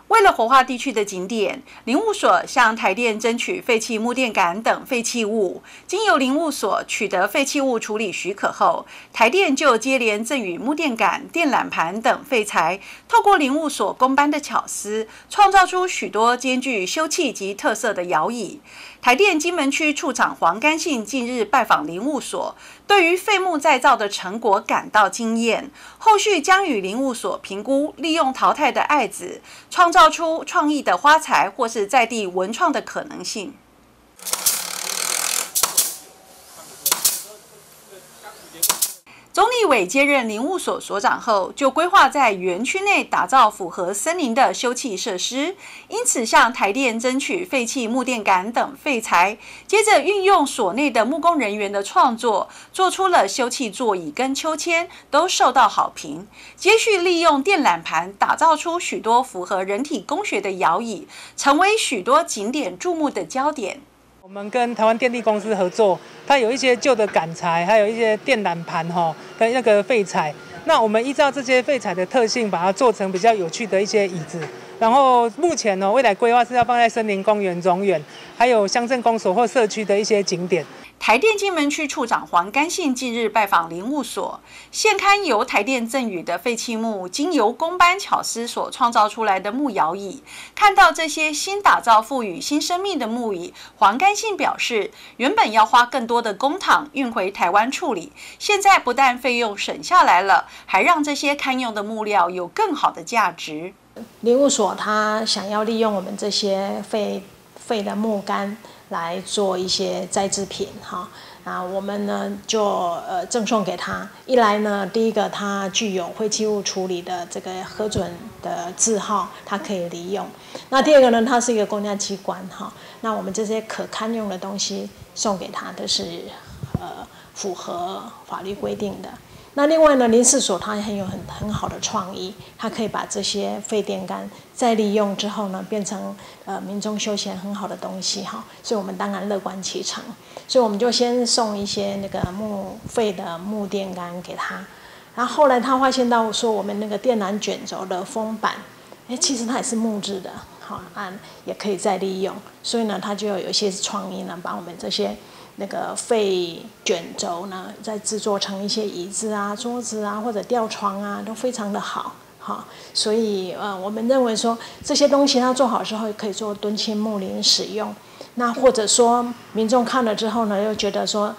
为了活化地区的景点，林务所向台电争取废弃木电杆等废弃物。经由林务所取得废弃物处理许可后，台电就接连赠予木电杆、电缆盘等废材，透过林务所工班的巧思，创造出许多兼具修葺及特色的摇椅。台电金门区处长黄干信近日拜访林务所，对于废木再造的成果感到惊艳，后续将与林务所评估利用淘汰的艾子，创造出创意的花材或是在地文创的可能性。总理委接任林务所所长后，就规划在园区内打造符合森林的休憩设施，因此向台电争取废弃木电杆等废材，接着运用所内的木工人员的创作，做出了休憩座椅跟秋千，都受到好评。接续利用电缆盘打造出许多符合人体工学的摇椅，成为许多景点注目的焦点。 我们跟台湾电力公司合作，它有一些旧的杆材，还有一些电缆盘跟那个废材。那我们依照这些废材的特性，把它做成比较有趣的一些椅子。然后目前未来规划是要放在森林公园、总园，还有乡镇公所或社区的一些景点。 台电金门区处长黄干信近日拜访林务所，现勘由台电赠予的废弃木，经由工班巧思所创造出来的木摇椅。看到这些新打造、赋予新生命的木椅，黄干信表示，原本要花更多的公帑运回台湾处理，现在不但费用省下来了，还让这些堪用的木料有更好的价值。 林务所他想要利用我们这些废的木杆来做一些再制品我们呢就赠送给他。一来呢，第一个它具有废弃物处理的这个核准的字号，它可以利用。那第二个呢，它是一个公家机关那我们这些可堪用的东西送给他都是符合法律规定的。那另外呢，林试所它有很好的创意，它可以把这些废电杆再利用之后呢，变成民众休闲很好的东西所以我们当然乐观其成。所以我们就先送一些那个废的木电杆给他，然后后来他发现到说我们那个电缆卷轴的封板，其实它也是木质的也可以再利用，所以呢，他就有一些创意呢，把我们这些那个废卷轴呢，再制作成一些椅子啊、桌子啊或者吊床啊，都非常的好所以我们认为说这些东西它做好之后可以做敦亲睦邻使用。那或者说民众看了之后呢，又觉得说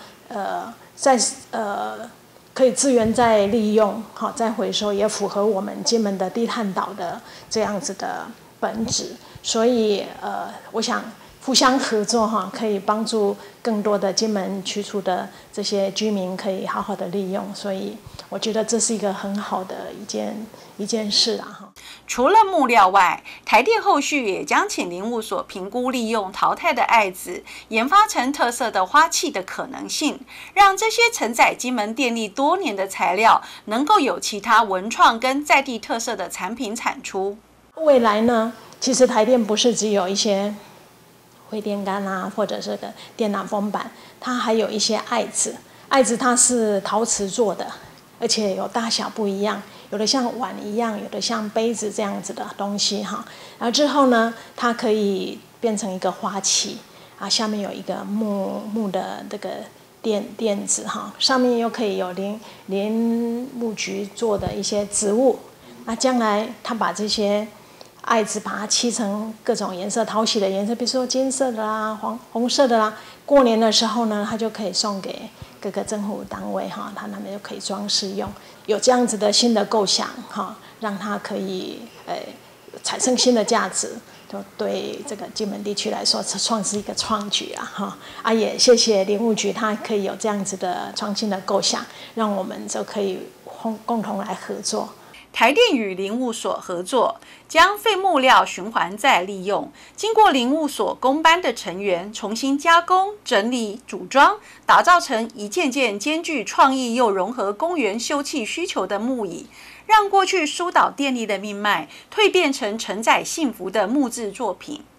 可以资源再利用再回收，也符合我们金门的低碳岛的这样子的本质。所以我想互相合作可以帮助更多的金门区处的这些居民可以好好的利用，所以我觉得这是一个很好的一件事除了木料外，台电后续也将请林务所评估利用淘汰的艾子，研发成特色的花器的可能性，让这些承载金门电力多年的材料，能够有其他文创跟在地特色的产品产出。 未来呢，其实台电不是只有一些灰电杆或者是个电缆封板，它还有一些艾子。艾子它是陶瓷做的，而且有大小不一样，有的像碗一样，有的像杯子这样子的东西然后之后呢，它可以变成一个花器下面有一个木的这个垫子上面又可以有林务局做的一些植物。那将来它把这些艾子把它漆成各种颜色，讨喜的颜色，比如说金色的啦、红色的啦。过年的时候呢，它就可以送给各个政府单位它那边就可以装饰用。有这样子的新的构想让它可以产生新的价值，就对这个金门地区来说，算是一个创举也谢谢林务局，它可以有这样子的创新的构想，让我们就可以共同来合作。 台电与林务所合作，将废木料循环再利用，经过林务所工班的成员重新加工、整理、组装，打造成一件件兼具创意又融合公园休憩需求的木椅，让过去疏导电力的命脉蜕变成承载幸福的木质作品。